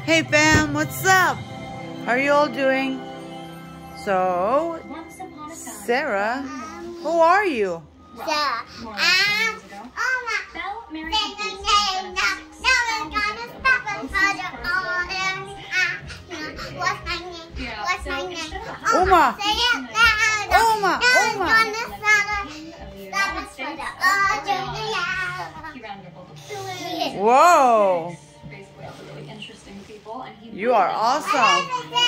Hey fam, what's up? How are you all doing? So, Sarah, who are you? Uma! Uma! Uma! Whoa! You are awesome.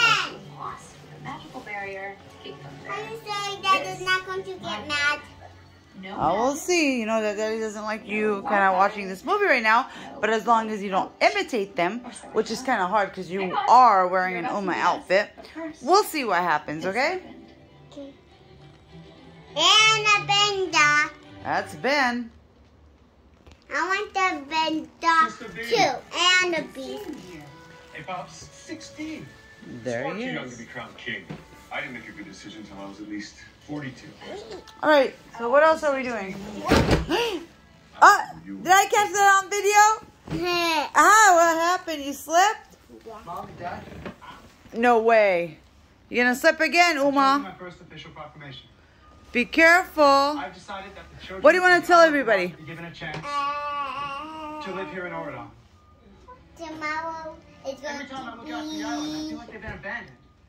Dad is not going to get mad. We'll see. You know that Daddy doesn't like you kind of watching this movie right now, but as long as you don't imitate them, which is kind of hard because you are wearing an Uma outfit, we'll see what happens, okay? Okay. And a bender. That's Ben. I want the bender too. And a beast. Hey, Pops, 16. There Far he too young to is. be crowned king. I didn't make a good decision until I was at least 42. Alright, so what else are we doing? Did I catch that on video? What happened? You slipped? Mom and Dad, No way. You gonna slip again, this is Uma? my first official proclamation. Be careful. I've decided that the children What do you want to tell everybody? be given a chance to live here in Oradon. Tomorrow is going Every time I to look be... out the island, I feel like they've been abandoned.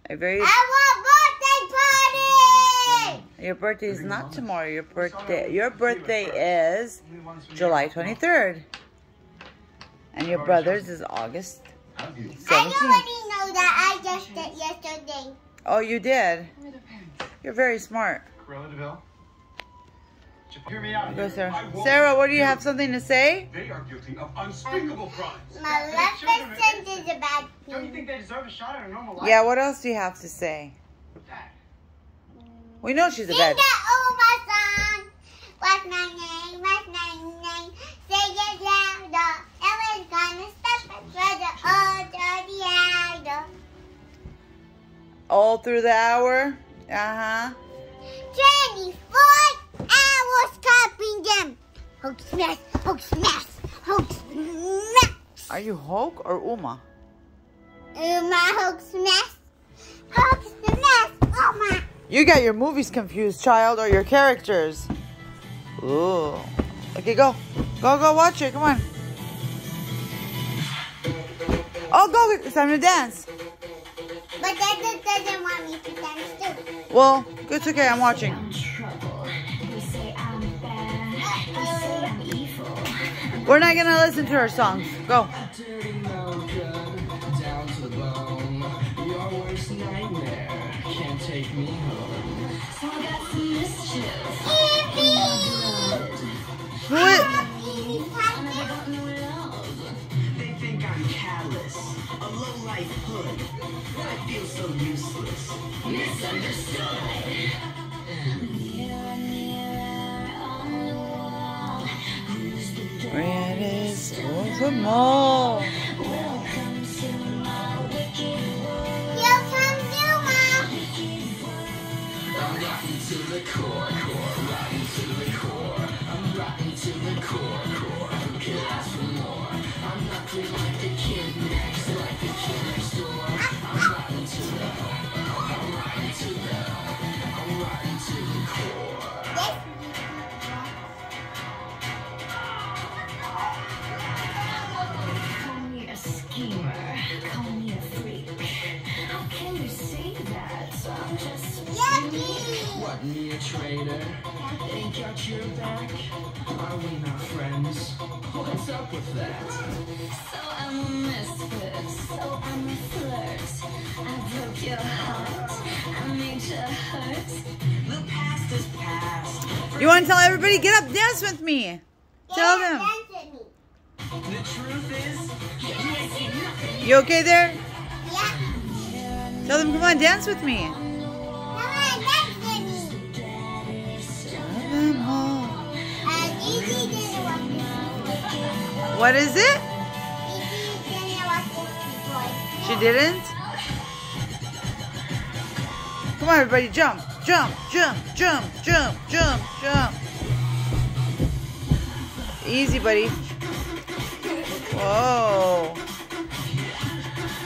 I want birthday party! Your birthday is not tomorrow. Your birthday is July 23rd. And your brother's is August I 17th. already know that. I just did yesterday. Oh, you did? You're very smart. Cruella de Vil. Just hear me out. Go, I Sarah. won't Sarah, what do you do have it. something to say? They are guilty of unspeakable crimes. Maleficent is a bad Don't you thing. think they deserve a shot at a normal life? Yeah, what else do you have to say? Dad. We know she's a Sing bad... that over song. What's my name? What's my name? Say it louder. Ellen's gonna step and treasure all the idol. All through the hour? Uh-huh. 24 hours copying them. Hulk smash, Hulk smash, Hulk smash. Are you Hulk or Uma? My Hulk smash, Hulk smash. Oh my. You got your movies confused, child, or your characters. Ooh. Okay, go. Go watch it. Come on. Oh, go. It's time to dance. But Dad doesn't want me to dance too. Well, it's okay. I'm watching. We're not going to listen to her songs. Go. Who is... They think I'm callous, a low-life hood. I feel so useless. Misunderstood. Red is for more. I'm rotten to the core, rotten to the core. I'm rotten to the core. Who can ask for more? I'm nothing like the kid next, like the kid next door. I'm rotten to the core. Call me a schemer, call me a freak. How can you say that? I'm just What, me a traitor? Ain't got your back? Are we not friends? What's up with that? so I'm a misfit, so I'm a flirt. I broke your heart, I made you hurt. The past is past. You want to tell everybody? Get up, dance with me. Tell them. The truth is, You okay there? Yeah. Tell them, come on, dance with me. What is it? She didn't? Come on, everybody, jump, jump, jump, jump, jump, jump, jump. Easy, buddy. Whoa.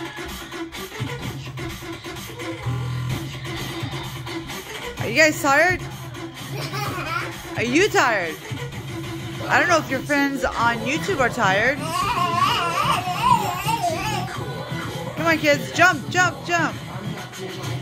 Are you guys tired? Are you tired? I don't know if your friends on YouTube are tired. Come on, kids. Jump, jump, jump.